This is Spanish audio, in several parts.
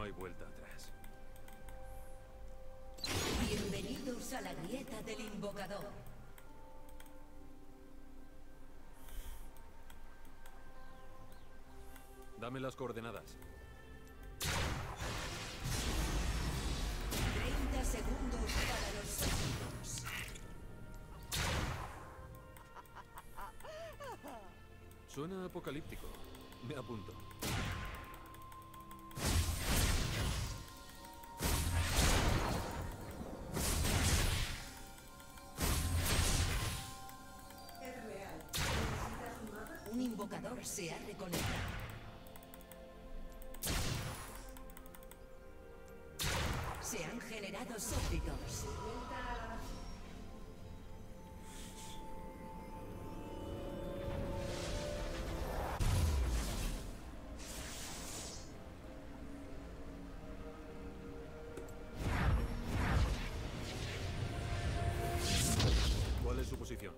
No hay vuelta atrás. Bienvenidos a la grieta del invocador. Dame las coordenadas. 30 segundos para los sonidos. Suena apocalíptico. Me apunto. Un invocador se ha reconectado. Se han generado súbditos. ¿Cuál es su posición?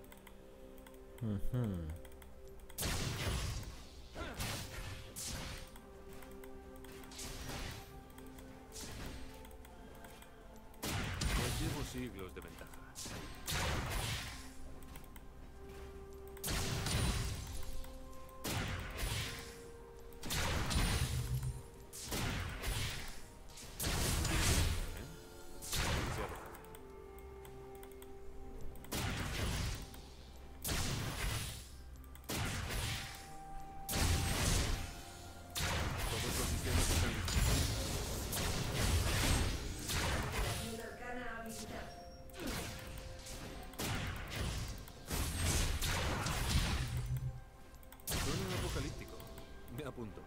Pues llevo siglos de ventaja. Demasiado. Todos los sistemas están listos. Suena apocalíptico. Me apunto.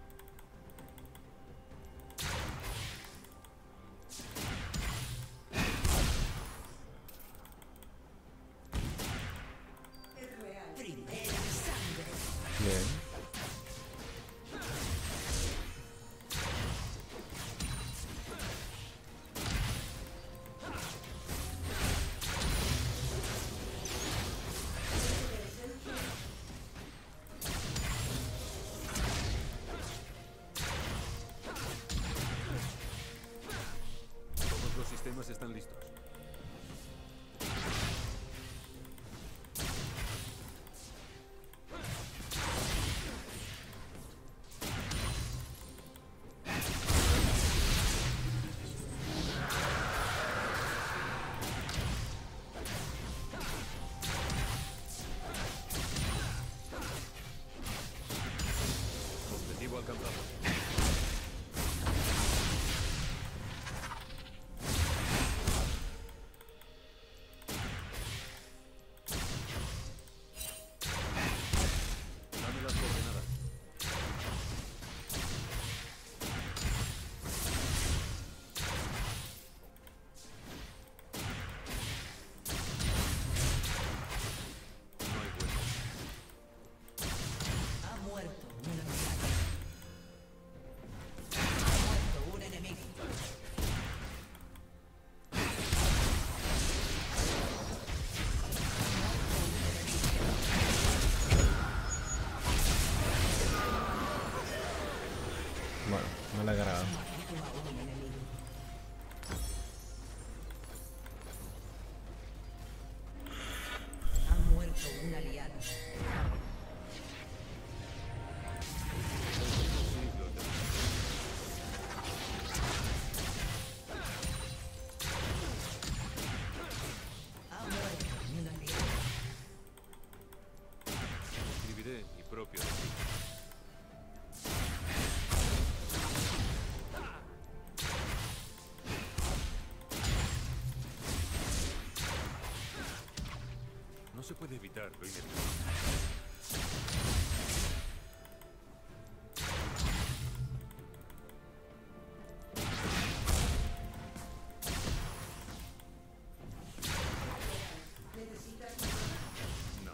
Primera sangre. Bien. Todos los sistemas están listos. Objetivo alcanzado. Dame las coordenadas. No hay vuelta. Ha muerto un aliado. Ha muerto un enemigo. Bueno, no le agrada. Ha muerto un aliado. Siglos de Ha muerto un aliado. escribiré mi propio destino. No se puede evitar lo inevitable. No.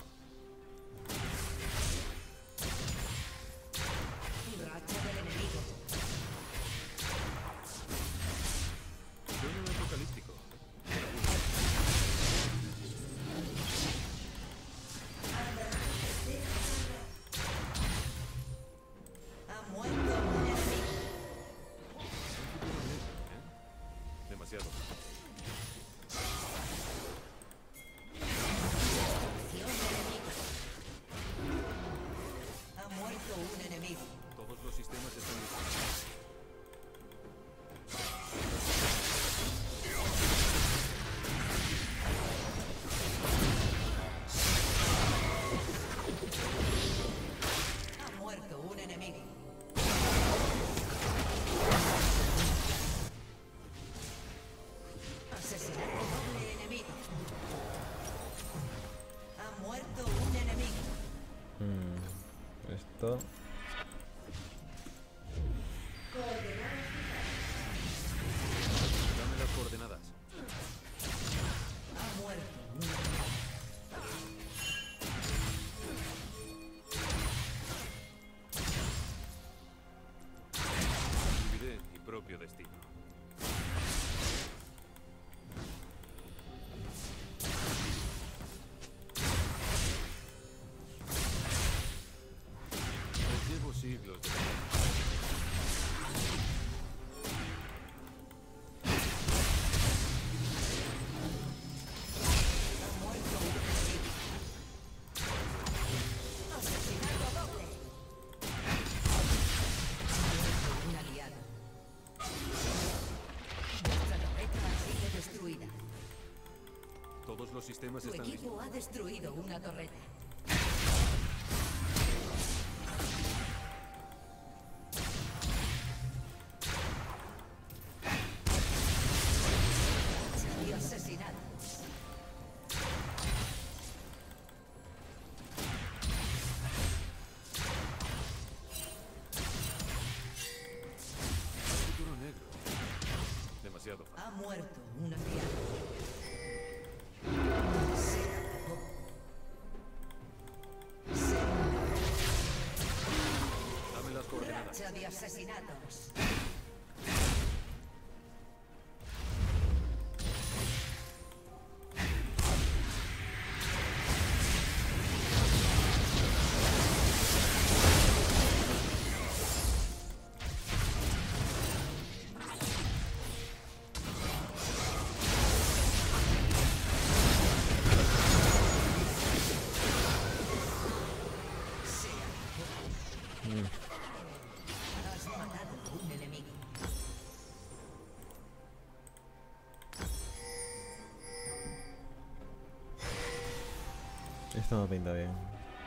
Racha del enemigo. Suena apocalíptico. Me apunto. esto. Dame las coordenadas. Ha muerto. Viviré mi propio destino. Les llevo siglos de Asesinato doble. Un aliado. Nuestra torreta sigue destruida. todos los sistemas Tu están listos. equipo ha destruido una torreta. Y asesinado. Futuro negro. Demasiado fácil. Ha muerto un aliado. Se acabó. Dame las coordenadas. Racha de asesinatos. Se acabó. Has matado a un enemigo. Esto no pinta bien.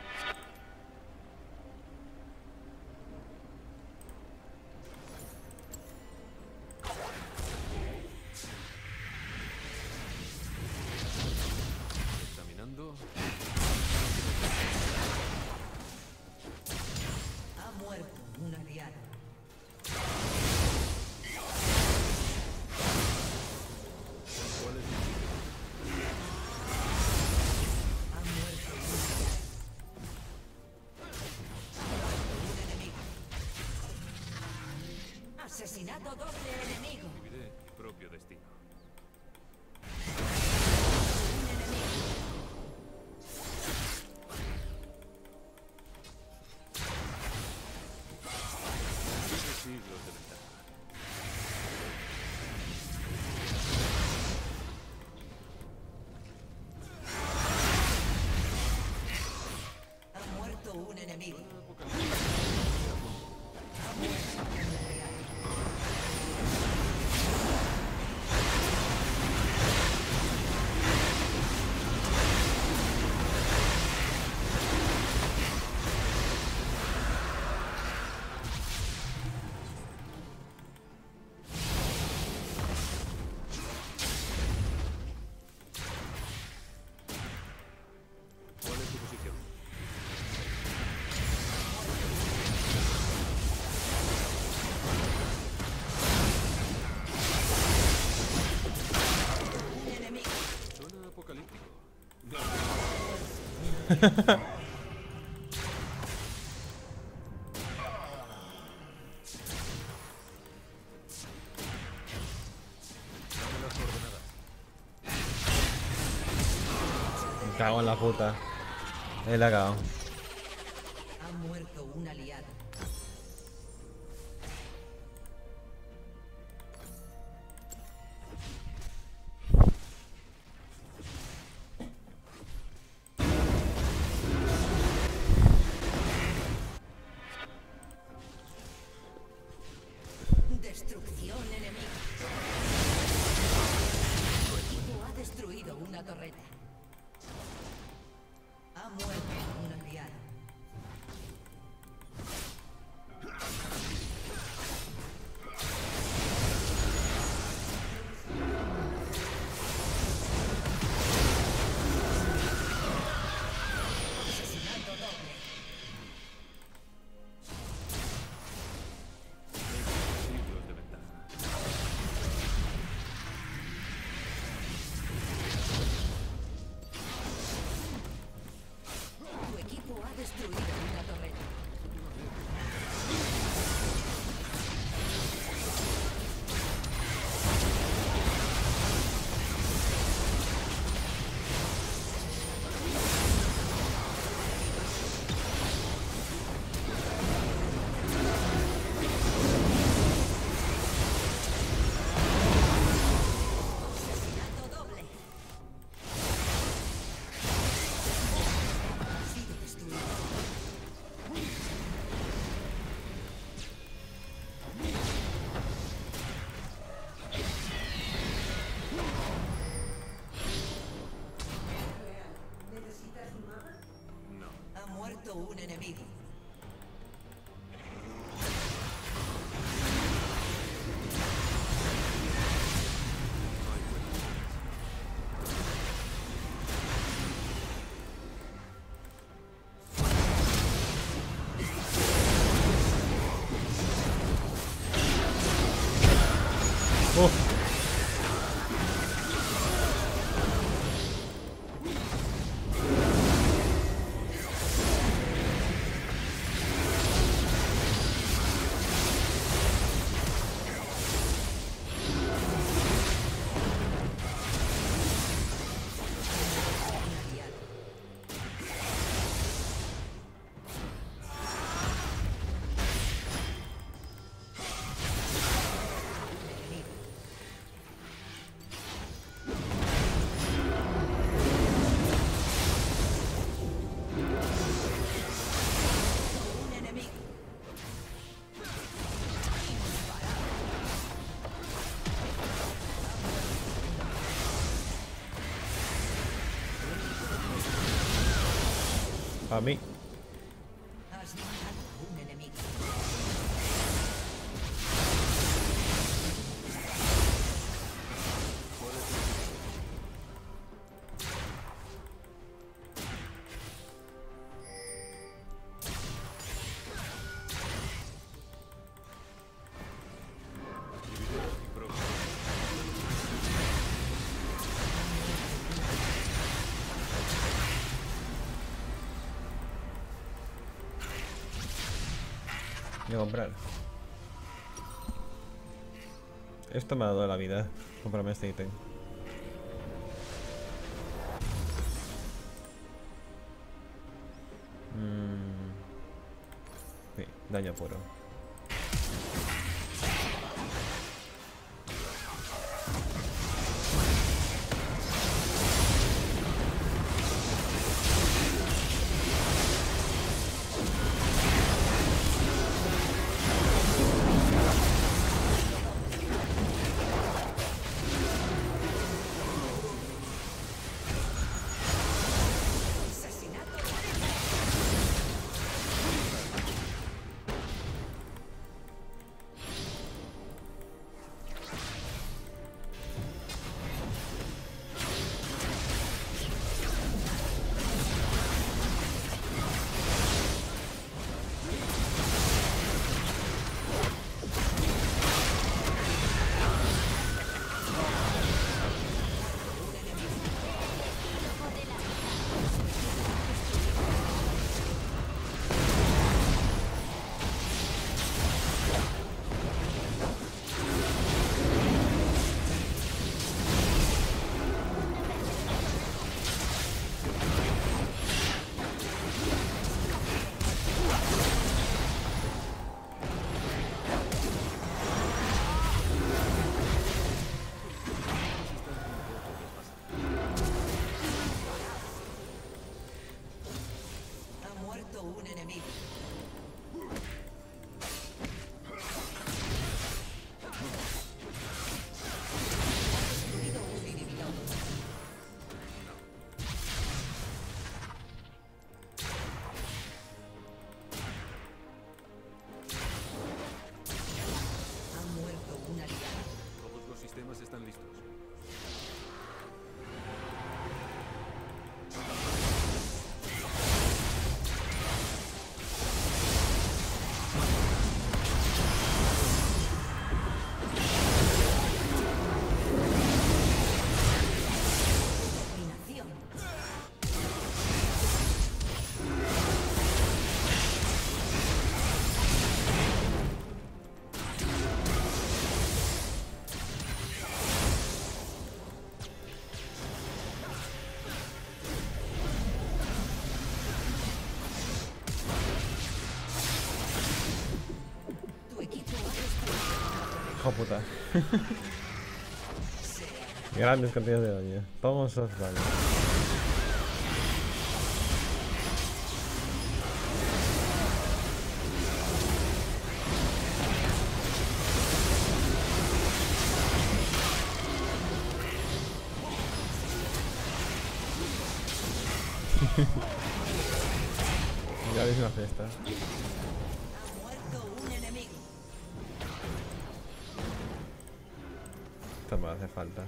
Examinando. Ha muerto un aliado. ¿Cuál es mi sitio? Ha muerto un aliado. Un enemigo. Asesinato doble enemigo. Viviré mi propio destino. Un enemigo. Llevo siglos de ventaja. Ha muerto un enemigo. ¿Cuál es tu posición? Un enemigo. Suena apocalíptico. Dame las coordenadas. Me cago en la puta. Él la cago. Ha muerto un aliado. Destrucción enemiga. Tu equipo ha destruido una torreta. Ha muerto un aliado. muerto un enemigo. A mí. Has matado un enemigo. Voy a comprar. Esto me ha dado la vida. Comprarme este ítem. Sí, daño puro. Un enemigo. Destruido un inhibidor. Ha muerto un aliado. Todos los sistemas están listos. Hijo puta. Grandes cantidades de daño. Todos esos daños. Ya veis una fiesta. Ha muerto un enemigo. Esto me hace falta.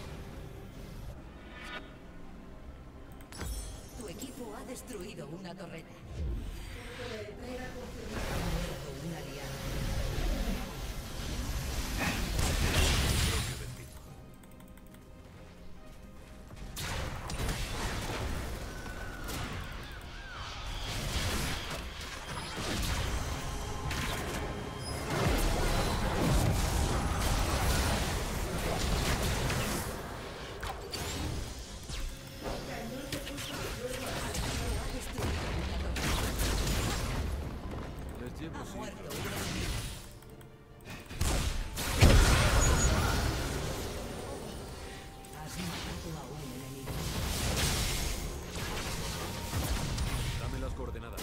Tu equipo ha destruido una torreta. Ha muerto un aliado. Les llevo Ha muerto siglos. un enemigo. Has matado a un enemigo. Dame las coordenadas.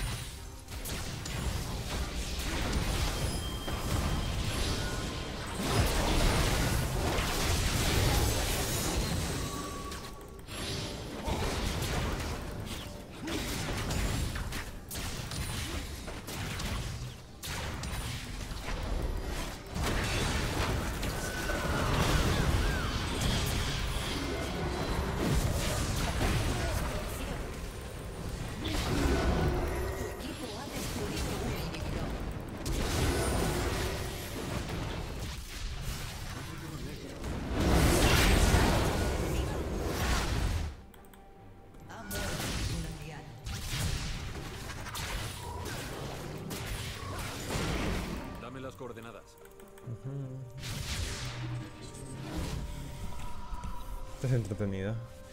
Tu equipo ha destruido un inhibidor. Ha muerto un aliado. Dame las coordenadas. Esto es entretenido.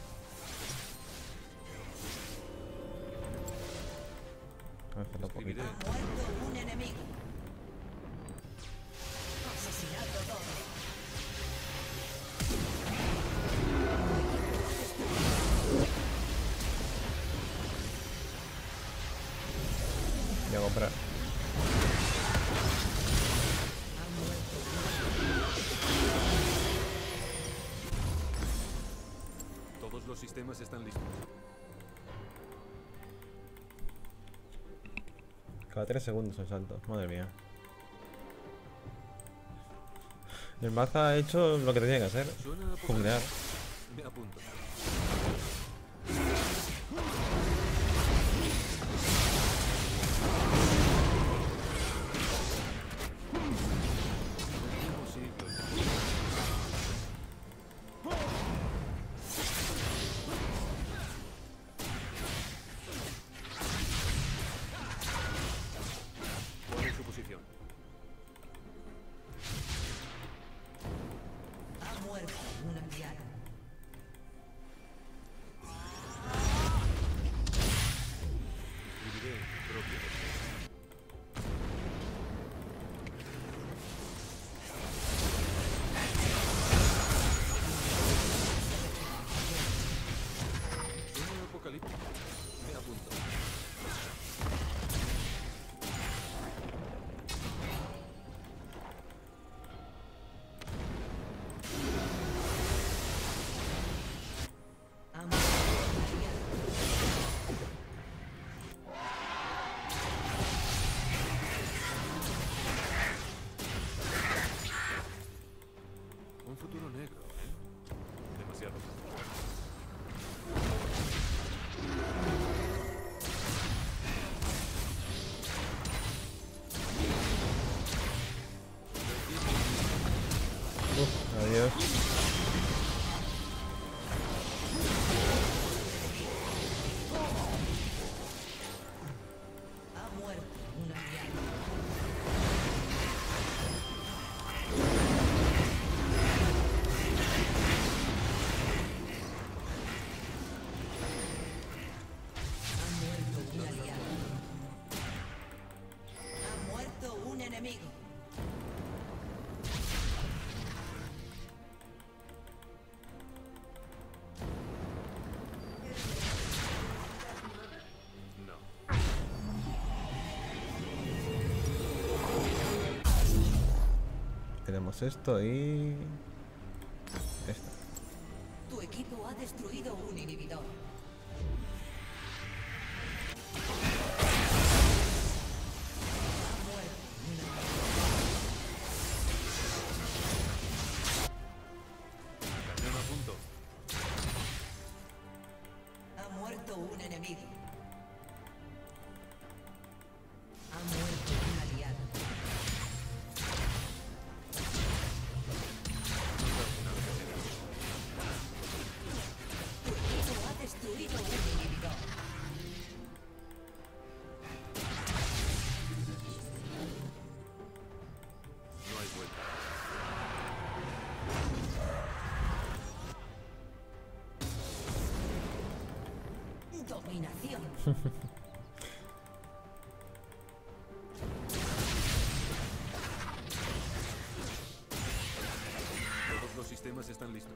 Vamos a hacerlo Escribiré. poquito. Ha muerto un enemigo. Asesinato doble. Voy a comprar. Ha muerto Todos los sistemas están listos. Cada 3 segundos el salto. Madre mía. El Maza ha hecho lo que tenía que hacer. Suena a poco. Junglear. Me apunto. Les llevo siglos. ¿Cuál es su posición? Ha muerto un aliado. Escribiré en mi propio texto. Suena apocalíptico. Me apunto. Ha muerto un aliado. Un futuro negro, ¿eh? Demasiado. Adiós. Ha muerto un aliado. Ha muerto un aliado. Ha muerto un enemigo. No. Tenemos esto y... esto. Tu equipo ha destruido un inhibidor. Dominación. Todos los sistemas están listos.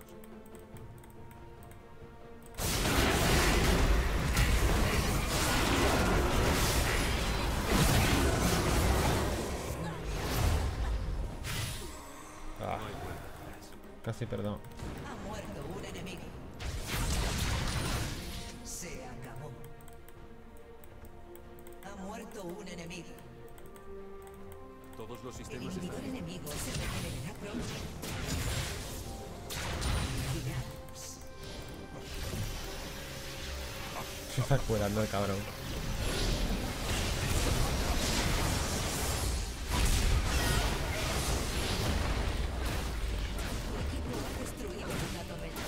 Ah, No hay vuelta atrás. casi perdón. Ha muerto un enemigo. Se acabó. Ha muerto un enemigo. Todos los El sistemas inhibidor están listos. enemigo se regenerará pronto. Vigilamos. Se está curando el cabrón. Tu equipo ha destruido una torreta.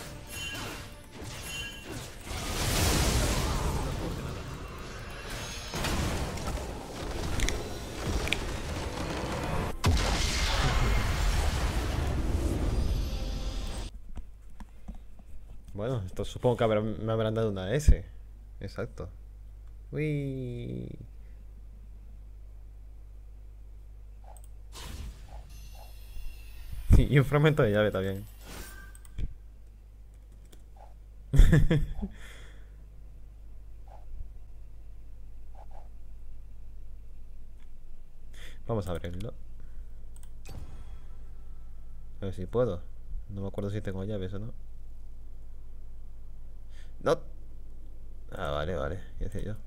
Bueno, esto supongo que me habrán dado una S. Exacto. Uy. Y un fragmento de llave también. Vamos a abrirlo. A ver si puedo. No me acuerdo si tengo llaves o no. No. Ah, vale, vale. ¿Qué decía yo?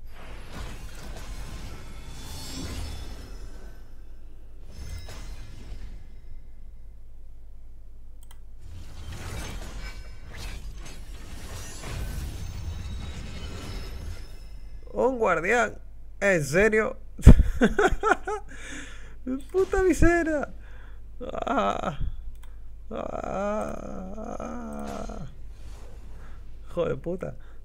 ¡Un guardián! ¿En serio? ¡Puta misera! ¡Ah! ¡Ah! ¡Joder, puta!